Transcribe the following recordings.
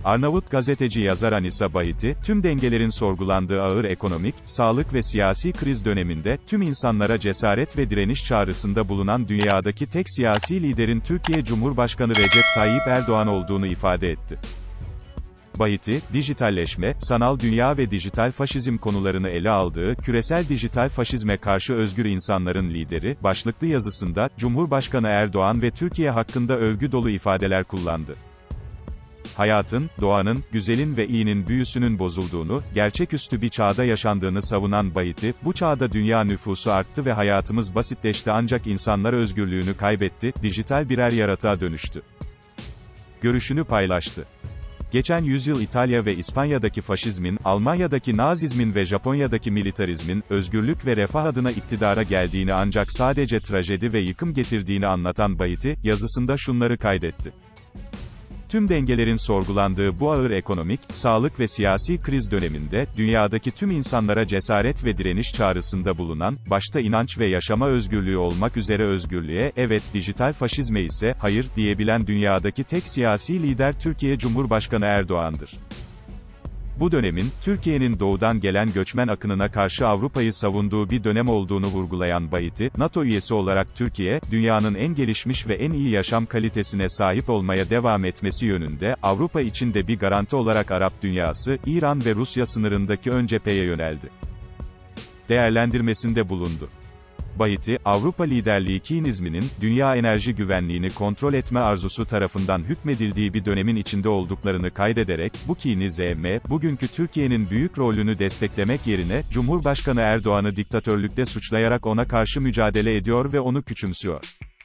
Arnavut gazeteci yazar Anissa Bahiti, tüm dengelerin sorgulandığı ağır ekonomik, sağlık ve siyasi kriz döneminde, tüm insanlara cesaret ve direniş çağrısında bulunan dünyadaki tek siyasi liderin Türkiye Cumhurbaşkanı Recep Tayyip Erdoğan olduğunu ifade etti. Bahiti, dijitalleşme, sanal dünya ve dijital faşizm konularını ele aldığı "Küresel Dijital Faşizme Karşı Özgür İnsanların Lideri" başlıklı yazısında, Cumhurbaşkanı Erdoğan ve Türkiye hakkında övgü dolu ifadeler kullandı. Hayatın, doğanın, güzelin ve iyinin büyüsünün bozulduğunu, gerçeküstü bir çağda yaşandığını savunan Bahiti, bu çağda dünya nüfusu arttı ve hayatımız basitleşti ancak insanlar özgürlüğünü kaybetti, dijital birer yaratığa dönüştü. Görüşünü paylaştı. Geçen yüzyıl İtalya ve İspanya'daki faşizmin, Almanya'daki Nazizmin ve Japonya'daki militarizmin, özgürlük ve refah adına iktidara geldiğini ancak sadece trajedi ve yıkım getirdiğini anlatan Bahiti, yazısında şunları kaydetti. Tüm dengelerin sorgulandığı bu ağır ekonomik, sağlık ve siyasi kriz döneminde, dünyadaki tüm insanlara cesaret ve direniş çağrısında bulunan, başta inanç ve yaşama özgürlüğü olmak üzere özgürlüğe, evet, dijital faşizme ise, hayır, diyebilen dünyadaki tek siyasi lider Türkiye Cumhurbaşkanı Erdoğan'dır. Bu dönemin, Türkiye'nin doğudan gelen göçmen akınına karşı Avrupa'yı savunduğu bir dönem olduğunu vurgulayan Bahiti, NATO üyesi olarak Türkiye, dünyanın en gelişmiş ve en iyi yaşam kalitesine sahip olmaya devam etmesi yönünde, Avrupa için de bir garanti olarak Arap dünyası, İran ve Rusya sınırındaki ön cepheye yöneldi. Değerlendirmesinde bulundu. Bahiti, Avrupa liderliği Kiinizminin, dünya enerji güvenliğini kontrol etme arzusu tarafından hükmedildiği bir dönemin içinde olduklarını kaydederek, bu Kiinizm, bugünkü Türkiye'nin büyük rolünü desteklemek yerine, Cumhurbaşkanı Erdoğan'ı diktatörlükte suçlayarak ona karşı mücadele ediyor ve onu küçümsüyor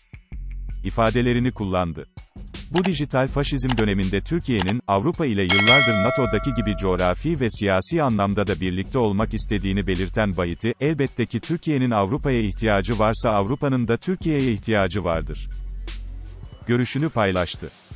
ifadelerini kullandı. Bu dijital faşizm döneminde Türkiye'nin, Avrupa ile yıllardır NATO'daki gibi coğrafi ve siyasi anlamda da birlikte olmak istediğini belirten Bahiti, elbette ki Türkiye'nin Avrupa'ya ihtiyacı varsa Avrupa'nın da Türkiye'ye ihtiyacı vardır. Görüşünü paylaştı.